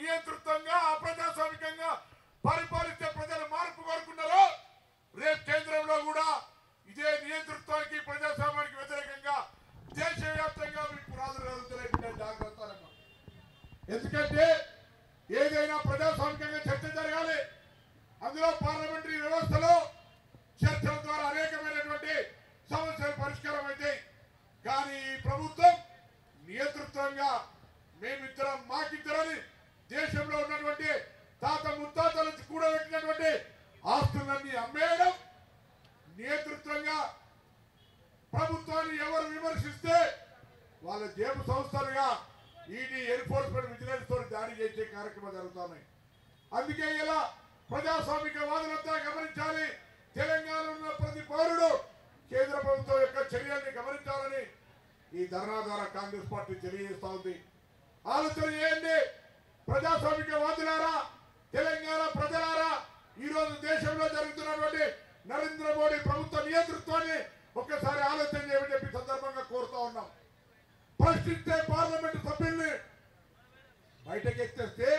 నియంతృత్వంగా అప్రజాస్వామికంగా పరిపాలిస్తే ప్రజలు మార్పు కోరుకున్నారో రేపు కేంద్రంలో కూడా ఇదే నియంతృత్వానికి ప్రజాస్వామ్యానికి వ్యతిరేకంగా దేశవ్యాప్తంగా మీకు పునాదులు కలుగుతున్నాయి. జాగ్రత్త. ఎందుకంటే ఏదైనా ప్రజాస్వామికంగా చర్చ జరగాలి. అందులో పార్లమెంటరీ వ్యవస్థలో చర్చల ద్వారా అనేకమైనటువంటి సమస్యలు పరిష్కారం అవుతాయి. కానీ ఈ ప్రభుత్వం నియంతృత్వంగా మేమిద్దరం మాకిద్దరని దేశంలో ఉన్నటువంటి తాత ముత్తాతల నుంచి కూడబెట్టినటువంటి ఆస్తులన్నీ అమ్మేయడం, నియంతృత్వంగా ప్రభుత్వాన్ని ఎవరు విమర్శిస్తే వాళ్ళ జేబు సంస్థలుగా ఈడీ ఎన్ఫోర్స్మెంట్ విజిలెన్స్ తో దాడి చేసే కార్యక్రమాలు జరుగుతున్నాయి. అందుకే ఇలా ప్రజాస్వామిక వాదులంతా గమనించాలి. తెలంగాణలో ఉన్న ప్రతి పౌరుడు కేంద్ర ప్రభుత్వం యొక్క చర్యల్ని గమనించాలని ఈ ధర్నా ద్వారా కాంగ్రెస్ పార్టీ తెలియజేస్తా ఉంది. ఆలోచన చేయండి ప్రజాస్వామిక వాదులారా, తెలంగాణ ప్రజలారా. ఈ రోజు దేశంలో జరుగుతున్నటువంటి నరేంద్ర మోడీ ప్రభుత్వ నియంతృత్వాన్ని ఒక్కసారి ఆలోచన చేయమని చెప్పి సందర్భంగా కోరుతా ఉన్నాం. ప్రశ్నిస్తే పార్లమెంటు సభ్యుల్ని బయటకెత్తేస్తే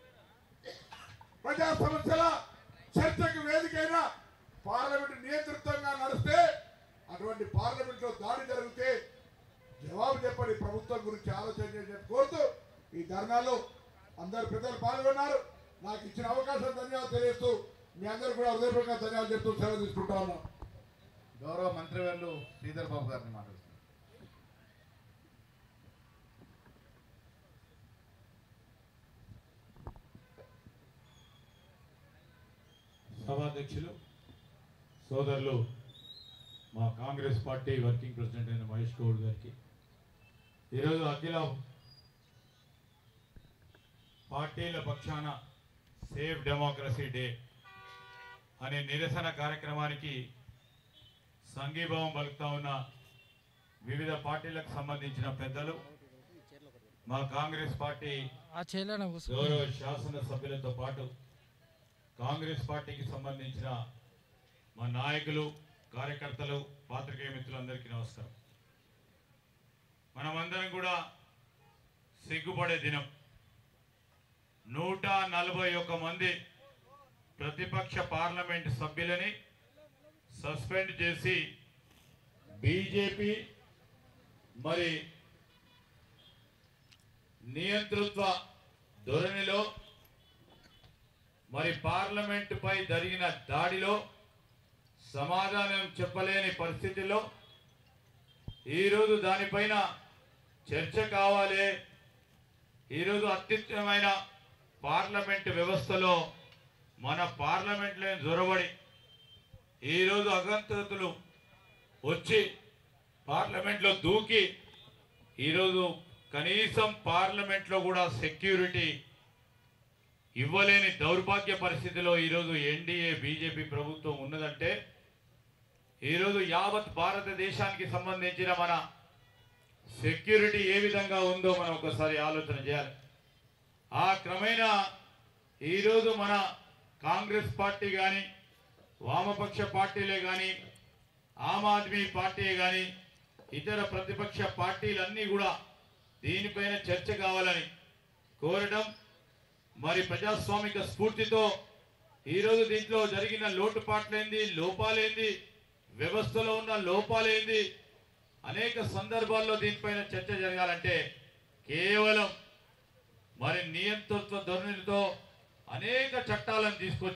ప్రజా సమస్యల చర్చకు వేదికైన పార్లమెంటు నియంతృత్వంగా నడిస్తే అటువంటి పార్లమెంట్ లో దాడి జరిగితే జవాబు చెప్పని ప్రభుత్వం గురించి ఆలోచన చేసి కోరుతూ ఈ ధర్నాలో అందరు పెద్దలు పాల్గొన్నారు. నాకు ఇచ్చిన అవకాశం ధన్యవాదాలు తెలియజేస్తూ మీ అందరూ కూడా హృదయపూర్వకంగా ధన్యవాదాలు చెప్తూ సెలవు తీసుకుంటా ఉన్నాం. గౌరవ మంత్రివర్యులు శ్రీధర్ బాబు గారిని మాట్లాడుతున్నారు. సభాధ్యక్షులు సోదరులు మా కాంగ్రెస్ పార్టీ వర్కింగ్ ప్రెసిడెంట్ అయిన మహేష్ గౌడ్ గారికి ఈరోజు అఖిల పార్టీల పక్షాన సేవ్ డెమోక్రసీ డే అనే నిరసన కార్యక్రమానికి సంఘీభావం పలుకుతా ఉన్న వివిధ పార్టీలకు సంబంధించిన పెద్దలు, మా కాంగ్రెస్ పార్టీ గౌరవ శాసనసభ్యులతో పాటు కాంగ్రెస్ పార్టీకి సంబంధించిన మా నాయకులు, కార్యకర్తలు, పాత్రికేయ మిత్రులందరికీ నమస్కారం. మనమందరం కూడా సిగ్గుపడే దినం. 141 మంది ప్రతిపక్ష పార్లమెంటు సభ్యులని సస్పెండ్ చేసి బీజేపీ మరి నియంతృత్వ ధోరణిలో మరి పార్లమెంటు పై జరిగిన దాడిలో సమాధానం చెప్పలేని పరిస్థితిలో ఈరోజు దానిపైన చర్చ కావాలి. ఈరోజు అత్యుత్తమైన పార్లమెంటు వ్యవస్థలో మన పార్లమెంట్లో జొరబడి ఈరోజు అగంతతులు వచ్చి పార్లమెంట్లో దూకి ఈరోజు కనీసం పార్లమెంట్లో కూడా సెక్యూరిటీ ఇవ్వలేని దౌర్భాగ్య పరిస్థితిలో ఈరోజు ఎన్డీఏ బీజేపీ ప్రభుత్వం ఉన్నదంటే ఈరోజు యావత్ భారతదేశానికి సంబంధించిన మన సెక్యూరిటీ ఏ విధంగా ఉందో మనం ఒకసారి ఆలోచన చేయాలి. ఆ క్రమేణా ఈరోజు మన కాంగ్రెస్ పార్టీ కానీ, వామపక్ష పార్టీలే కానీ, ఆమ్ ఆద్మీ పార్టీ కానీ, ఇతర ప్రతిపక్ష పార్టీలన్నీ కూడా దీనిపైన చర్చ కావాలని కోరడం, మరి ప్రజాస్వామిక స్ఫూర్తితో ఈరోజు దీంట్లో జరిగిన లోటుపాట్లేంది, లోపాలేంది, వ్యవస్థలో ఉన్న లోపాలేంది, అనేక సందర్భాల్లో దీనిపైన చర్చ జరగాలంటే కేవలం మరి నియంతృత్వ ధోరణితో అనేక చట్టాలను తీసుకొచ్చి